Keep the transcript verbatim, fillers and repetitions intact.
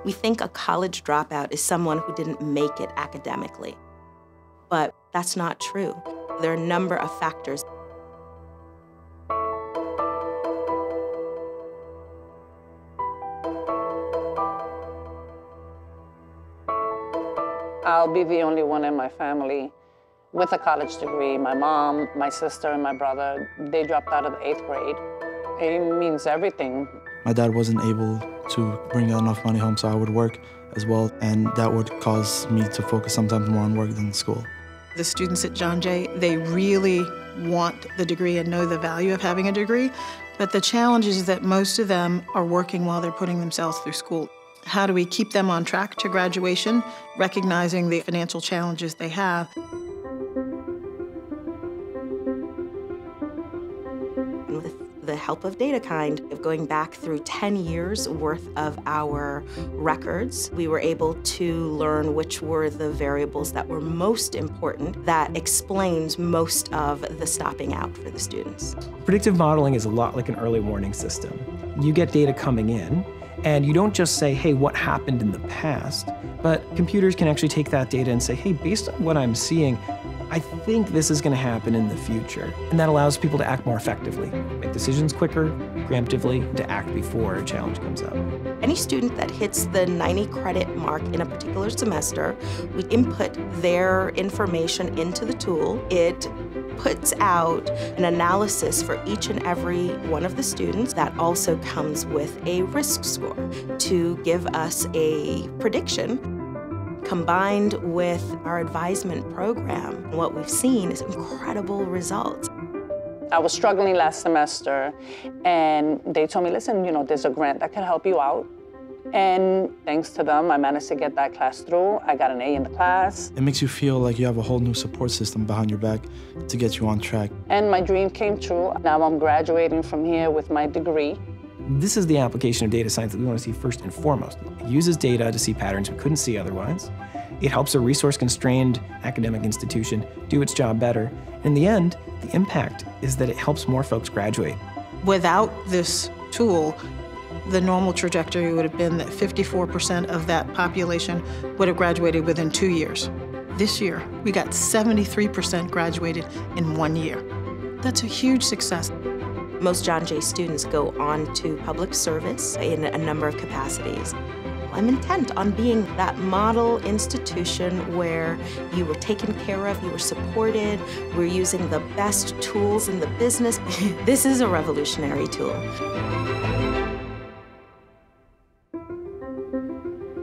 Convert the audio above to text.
We think a college dropout is someone who didn't make it academically, but that's not true. There are a number of factors. I'll be the only one in my family with a college degree. My mom, my sister, and my brother, they dropped out of the eighth grade. It means everything. My dad wasn't able to bring enough money home, so I would work as well, and that would cause me to focus sometimes more on work than school. The students at John Jay, they really want the degree and know the value of having a degree, but the challenge is that most of them are working while they're putting themselves through school. How do we keep them on track to graduation, recognizing the financial challenges they have? With the help of Datakind, of going back through ten years worth of our records, we were able to learn which were the variables that were most important, that explains most of the stopping out for the students. Predictive modeling is a lot like an early warning system. You get data coming in, and you don't just say, hey, what happened in the past, but computers can actually take that data and say, hey, based on what I'm seeing, I think this is going to happen in the future. And that allows people to act more effectively, make decisions quicker, preemptively, to act before a challenge comes up. Any student that hits the ninety credit mark in a particular semester, we input their information into the tool. It puts out an analysis for each and every one of the students that also comes with a risk score to give us a prediction. Combined with our advisement program, what we've seen is incredible results. I was struggling last semester, and they told me, listen, you know, there's a grant that can help you out. And thanks to them, I managed to get that class through. I got an A in the class. It makes you feel like you have a whole new support system behind your back to get you on track. And my dream came true. Now I'm graduating from here with my degree. This is the application of data science that we want to see first and foremost. It uses data to see patterns we couldn't see otherwise. It helps a resource-constrained academic institution do its job better. In the end, the impact is that it helps more folks graduate. Without this tool, the normal trajectory would have been that fifty-four percent of that population would have graduated within two years. This year, we got seventy-three percent graduated in one year. That's a huge success. Most John Jay students go on to public service in a number of capacities. I'm intent on being that model institution where you were taken care of, you were supported, we're using the best tools in the business. This is a revolutionary tool.